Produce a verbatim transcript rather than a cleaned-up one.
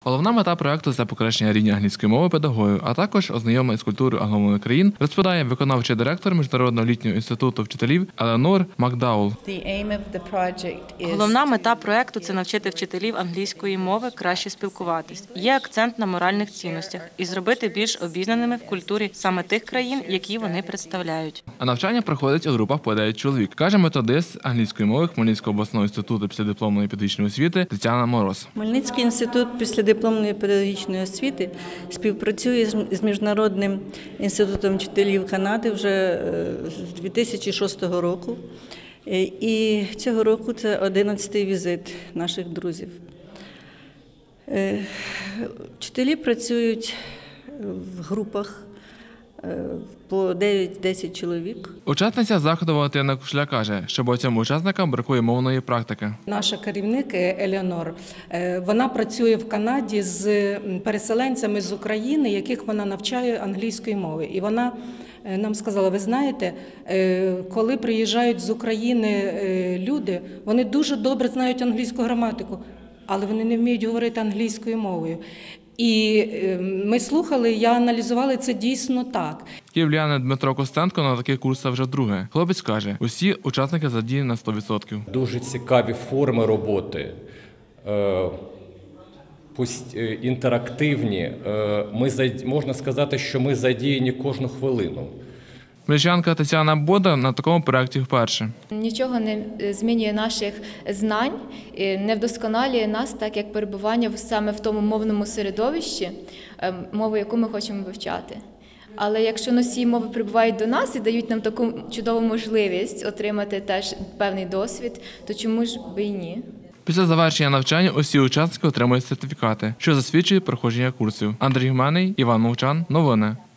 Головна мета проекту – це покращення рівня англійської мови педагогів, а також ознайомлення з культурою англомовних країн, розповідає виконавчий директор Міжнародного літнього інституту вчителів Еленор Макдаул. Головна мета проекту – це навчити вчителів англійської мови краще спілкуватись. Є акцент на моральних цінностях і зробити більш обізнаними в культурі саме тих країн, які вони представляють. А навчання проходить у групах по дев'ять чоловік, каже методист англійської мови Хмельницького обласного інституту післядипломної педагогічної освіти Тетяна Мороз. Хмельницький інститут післядипломної педагогічної освіти співпрацює з Міжнародним інститутом вчителів Канади вже з дві тисячі шостого року. І цього року це одинадцятий візит наших друзів. Вчителі працюють в групах по дев'ять-десять чоловік. Учасниця заходу Валентина Кушля каже, що багатьом учасникам бракує мовної практики. Наша керівник Елеонор, вона працює в Канаді з переселенцями з України, яких вона навчає англійської мови. І вона нам сказала, ви знаєте, коли приїжджають з України люди, вони дуже добре знають англійську граматику, але вони не вміють говорити англійською мовою. І ми слухали, я аналізувала, це дійсно так. Київлянин Дмитро Костенко на таких курсах вже вдруге. Хлопець каже, усі учасники задіяні на сто відсотків. Дуже цікаві форми роботи, інтерактивні. Ми, можна сказати, що ми задіяні кожну хвилину. Хмельничанка Тетяна Бода на такому проєкті вперше. Нічого не змінює наших знань, не вдосконалює нас, так як перебування саме в тому мовному середовищі, мову, яку ми хочемо вивчати. Але якщо носії мови прибувають до нас і дають нам таку чудову можливість отримати теж певний досвід, то чому ж би і ні? Після завершення навчання усі учасники отримують сертифікати, що засвідчує проходження курсів. Андрій Гуменний, Іван Мовчан. Новини.